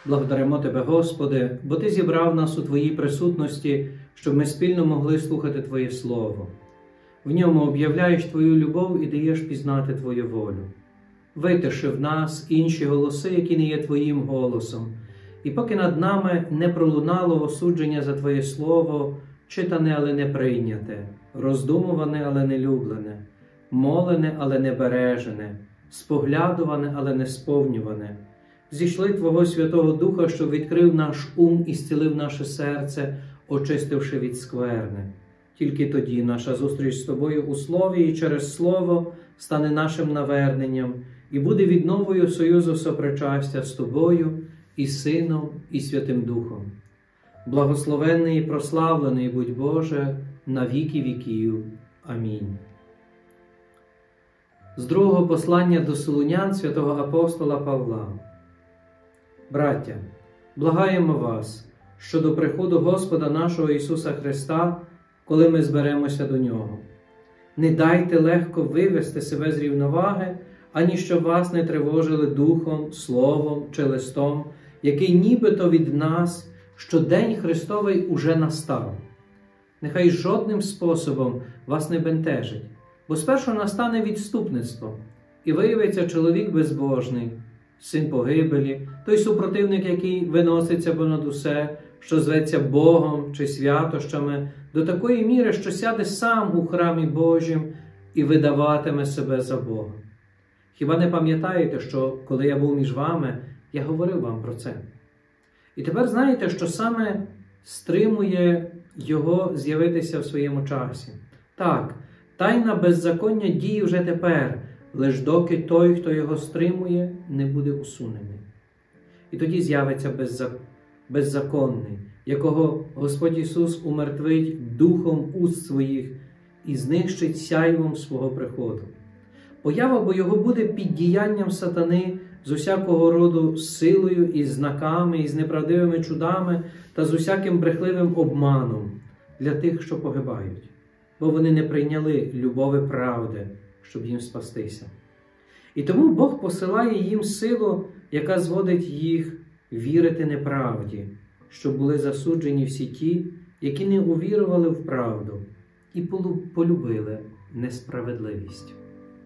Благодаримо Тебе, Господи, бо Ти зібрав нас у Твоїй присутності, щоб ми спільно могли слухати Твоє Слово. В ньому об'являєш Твою любов і даєш пізнати Твою волю. Витиши в нас інші голоси, які не є Твоїм голосом, і поки над нами не пролунало осудження за Твоє Слово, читане, але не прийняте, роздумуване, але не люблене, молене, але не бережене, споглядуване, але не сповнюване, зійшли Твого Святого Духа, що відкрив наш ум і зцілив наше серце, очистивши від скверни. Тільки тоді наша зустріч з Тобою у Слові і через Слово стане нашим наверненням і буде відновою союзу сопричастя з Тобою і Сином, і Святим Духом. Благословенний і прославлений будь Боже на віки віків. Амінь. З другого послання до Солунян святого апостола Павла. Браття, благаємо вас щодо приходу Господа нашого Ісуса Христа, коли ми зберемося до Нього. Не дайте легко вивести себе з рівноваги, ані щоб вас не тривожили духом, словом чи листом, який нібито від нас, що День Христовий уже настав. Нехай жодним способом вас не бентежить, бо спершу настане відступництво, і виявиться чоловік безбожний, син погибелі, той супротивник, який виноситься понад усе, що зветься Богом чи святощами, до такої міри, що сяде сам у храмі Божім і видаватиме себе за Бога. Хіба не пам'ятаєте, що коли я був між вами, я говорив вам про це? І тепер знаєте, що саме стримує його з'явитися в своєму часі. Так, тайна беззаконня діє вже тепер, лиш доки той, хто його стримує, не буде усунений. І тоді з'явиться беззаконний, якого Господь Ісус умертвить духом уст своїх і знищить сяйвом свого приходу. Поява бо його буде під діянням сатани з усякого роду силою і знаками, і з неправдивими чудами та з усяким брехливим обманом для тих, що погибають, бо вони не прийняли любові правди, щоб їм спастися. І тому Бог посилає їм силу, яка зводить їх вірити неправді, щоб були засуджені всі ті, які не увірували в правду і полюбили несправедливість.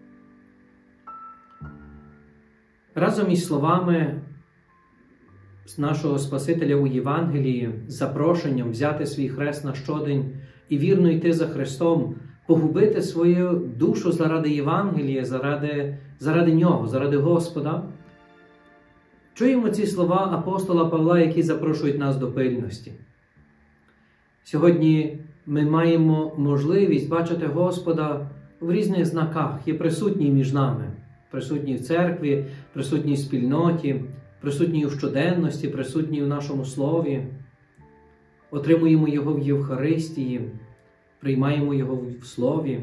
Разом із словами нашого Спасителя у Євангелії, запрошенням взяти свій хрест на щодень і вірно йти за Христом, погубити свою душу заради Євангелія, заради Нього, заради Господа, чуємо ці слова апостола Павла, які запрошують нас до пильності. Сьогодні ми маємо можливість бачити Господа в різних знаках, є присутній між нами, присутній в церкві, присутній в спільноті, присутній у щоденності, присутній у нашому слові. Отримуємо Його в Євхаристії, приймаємо Його в слові.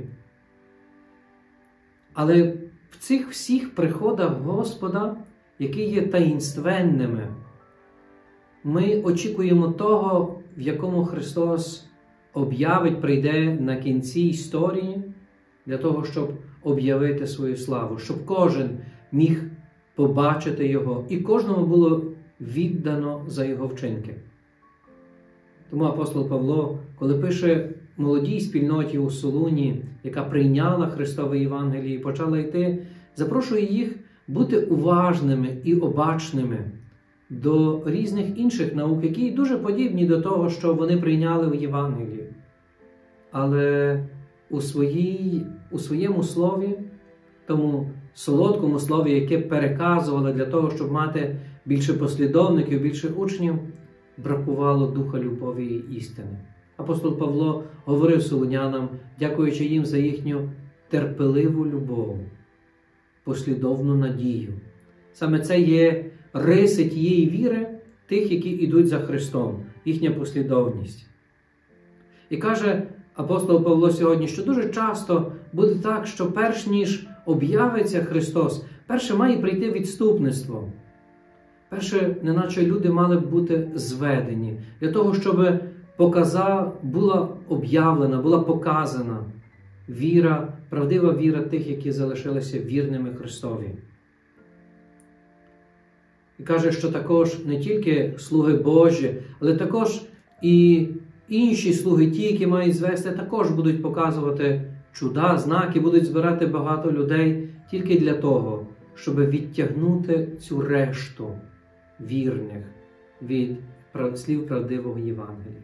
Але в цих всіх приходах Господа, які є таїнственними, ми очікуємо того, в якому Христос об'явить, прийде на кінці історії, для того, щоб об'явити свою славу, щоб кожен міг побачити Його, і кожному було віддано за Його вчинки. Тому апостол Павло, коли пише молодій спільноті у Солуні, яка прийняла Христове Євангеліє і почала йти, запрошує їх бути уважними і обачними до різних інших наук, які дуже подібні до того, що вони прийняли в Євангелії. Але у своєму слові, тому солодкому слові, яке переказували для того, щоб мати більше послідовників, більше учнів, бракувало духа любові і істини. Апостол Павло говорив солунянам, дякуючи їм за їхню терпеливу любов, послідовну надію. Саме це є риси тієї віри тих, які йдуть за Христом, їхня послідовність. І каже апостол Павло сьогодні, що дуже часто буде так, що перш ніж об'явиться Христос, перше має прийти відступництво. Перше, неначе люди мали б бути зведені, для того, щоб була об'явлена, була показана віра, правдива віра тих, які залишилися вірними Христові. І каже, що також не тільки слуги Божі, але також і інші слуги, ті, які мають звести, також будуть показувати чуда, знаки, будуть збирати багато людей тільки для того, щоб відтягнути цю решту вірних від слів правдивого Євангелія.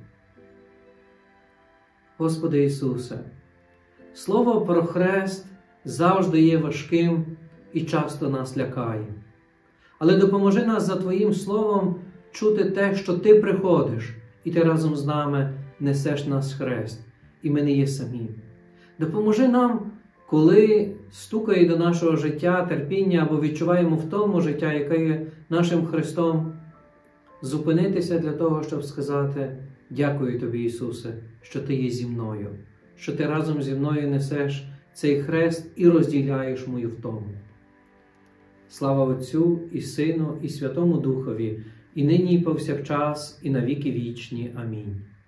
Господи Ісусе, слово про хрест завжди є важким і часто нас лякає. Але допоможи нас за Твоїм Словом чути те, що Ти приходиш, і Ти разом з нами несеш нас хрест, і ми не є самі. Допоможи нам, коли стукає до нашого життя терпіння або відчуваємо втому життя, яке є нашим Христом, зупинитися для того, щоб сказати: дякую Тобі, Ісусе, що Ти є зі мною, що Ти разом зі мною несеш цей хрест і розділяєш мою втому. Слава Отцю і Сину і Святому Духові, і нині і повсякчас, і на віки вічні. Амінь.